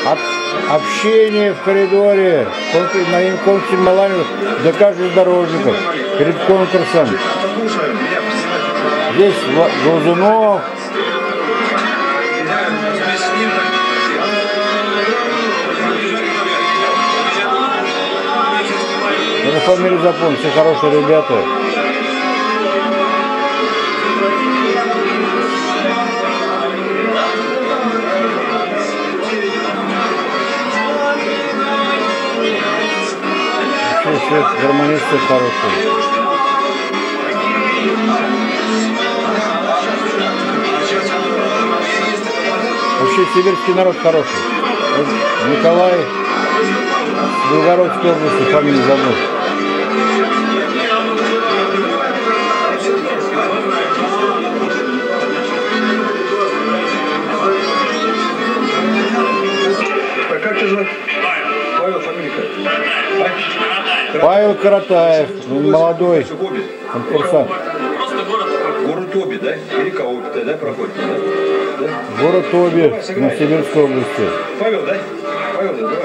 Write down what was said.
Общение в коридоре на конкурсе Маланина для каждого дорожника перед конкурсом. Здесь Глазунов. Надо фамилию запомнить, все хорошие ребята. Все гармонисты хорошие. Вообще сибирский народ хороший. Вот Николай в Белгородской области, фамилию забыл. А как ты звать? Павел, фамилия? Павел Каратаев, он молодой конкурсант. Город Оби, да? Или кого да, проходит, да? Город Оби, в Сибирской области. Павел, да? Павел, да?